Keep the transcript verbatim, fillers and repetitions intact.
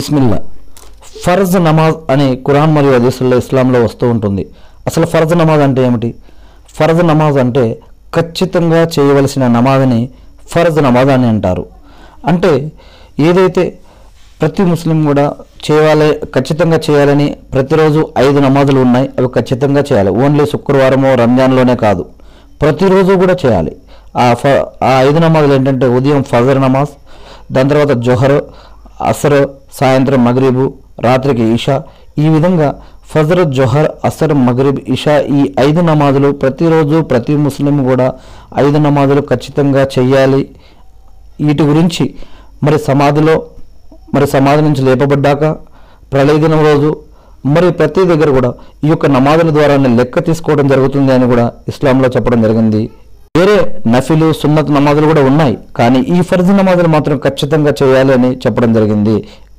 బిస్మిల్లా. ఫర్జ్ నమాజ్ అనే ఖురాన్ మరియు హదీసుల్లో ఇస్లాంలో వస్తూ ఉంటుంది. అసలు ఫర్జ్ నమాజ్ అంటే ఏమిటి? ఫర్జ్ నమాజ్ అంటే ఖచ్చితంగా చేయవలసిన నమాజ్ని ఫర్జ్ నమాజ్ అని అంటారు. అంటే ఏదైతే ప్రతి ముస్లిం కూడా చేయాలి, ఖచ్చితంగా చేయాలని ప్రతిరోజు ఐదు నమాజులు ఉన్నాయి, అవి ఖచ్చితంగా చేయాలి. ఓన్లీ శుక్రవారమో రంజాన్లోనే కాదు, ప్రతిరోజు కూడా చేయాలి. ఆ ఫ ఆ ఐదు నమాజులు ఏంటంటే ఉదయం ఫజర్ నమాజ్, దాని తర్వాత జొహర్, అసర్, సాయంత్రం మగ్రిబు, రాత్రికి ఈషా. ఈ విధంగా ఫజర్, జొహర్, అసర్, మగ్రిబ్, ఇషా ఈ ఐదు నమాజులు ప్రతిరోజు ప్రతి ముస్లిం కూడా ఐదు నమాజులు ఖచ్చితంగా చెయ్యాలి. వీటి గురించి మరి సమాధిలో మరి సమాధి నుంచి లేపబడ్డాక ప్రళయ దినం రోజు మరి ప్రతి దగ్గర కూడా ఈ యొక్క నమాజుల ద్వారా లెక్క తీసుకోవడం జరుగుతుంది అని కూడా ఇస్లాంలో చెప్పడం జరిగింది. వేరే నఫిలు సున్నత్ నమాజులు కూడా ఉన్నాయి, కానీ ఈ ఫర్జ్ నమాజులు మాత్రం ఖచ్చితంగా చేయాలి అని చెప్పడం జరిగింది.